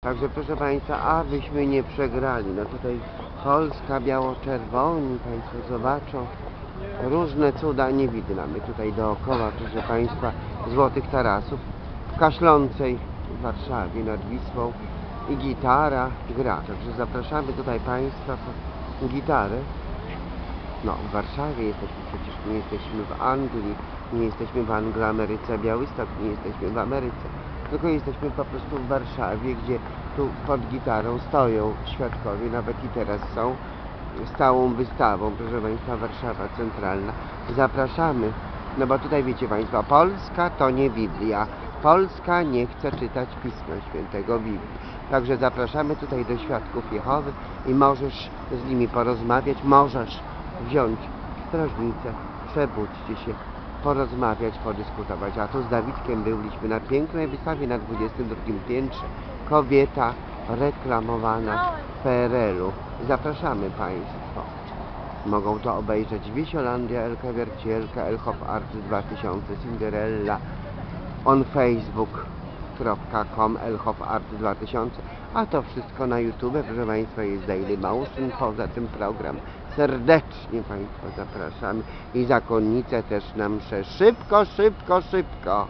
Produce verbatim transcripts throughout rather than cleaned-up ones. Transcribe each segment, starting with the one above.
Także proszę Państwa, abyśmy nie przegrali. No tutaj Polska biało-czerwoni, Państwo zobaczą. Różne cuda nie widnamy tutaj dookoła, proszę Państwa, Złotych Tarasów. W Kaszlącej w Warszawie nad Wisłą i gitara gra. Także zapraszamy tutaj Państwa po gitarę. No, w Warszawie jesteśmy, przecież nie jesteśmy w Anglii, nie jesteśmy w Angloameryce, Białystok, nie jesteśmy w Ameryce, tylko jesteśmy po prostu w Warszawie, gdzie tu pod gitarą stoją świadkowie, nawet i teraz są, stałą wystawą, proszę Państwa, Warszawa Centralna. Zapraszamy, no bo tutaj wiecie Państwo, Polska to nie Biblia. Polska nie chce czytać Pisma Świętego Biblii. Także zapraszamy tutaj do Świadków Jehowy i możesz z nimi porozmawiać, możesz wziąć strażnicę, przebudźcie się, porozmawiać, podyskutować. A tu z Dawidkiem byliśmy na pięknej wystawie na dwudziestym drugim piętrze. Kobieta reklamowana w P R L u. Zapraszamy Państwo. Mogą to obejrzeć Wisiolandia, Elka Wiercielka, Elhof Art dwa tysiące, Cinderella, on facebook kropka com, Elhof Art dwa tysiące, a to wszystko na YouTube, proszę Państwa, jest Daily Motion, poza tym program. Serdecznie Państwa zapraszamy i zakonnice też na mszę. Szybko, szybko, szybko!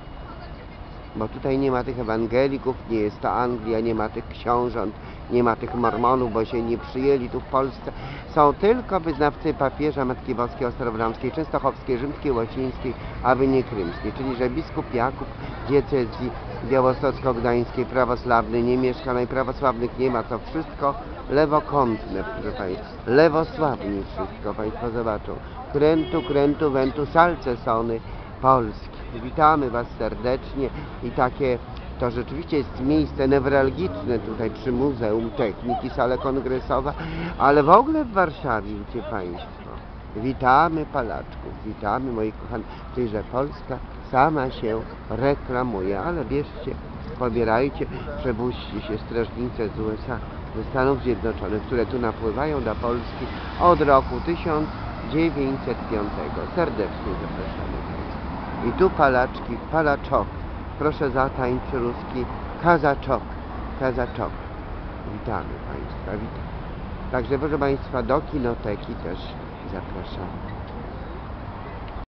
Bo tutaj nie ma tych ewangelików, nie jest to Anglia, nie ma tych książąt, nie ma tych mormonów, bo się nie przyjęli tu w Polsce. Są tylko wyznawcy papieża, Matki Boskiej, Ostrowramskiej, Częstochowskiej, Rzymskiej, Łocińskiej, aby nie krymskiej. Czyli, że biskup Jakub diecezji białostocko-gdańskiej prawosławny nie mieszka, no i prawosławnych nie ma, to wszystko lewokątne, proszę Państwa. Lewosławni wszystko, Państwo zobaczą. Krętu, krętu, ventu, salce sony Polski. Witamy Was serdecznie i takie to rzeczywiście jest miejsce newralgiczne tutaj przy Muzeum Techniki, sala kongresowa, ale w ogóle w Warszawie, wiecie Państwo, witamy Palaczków, witamy moi kochani, czyli że Polska sama się reklamuje, ale bierzcie, pobierajcie, przebudźcie się strażnice z U S A, ze Stanów Zjednoczonych, które tu napływają do Polski od roku tysiąc dziewięćset piątego. Serdecznie zapraszamy Państwa. I tu Palaczki, Palaczok. Proszę zatańcz ruski kazaczok, kazaczok. Witamy Państwa, witam. Także proszę Państwa, do kinoteki też zapraszamy.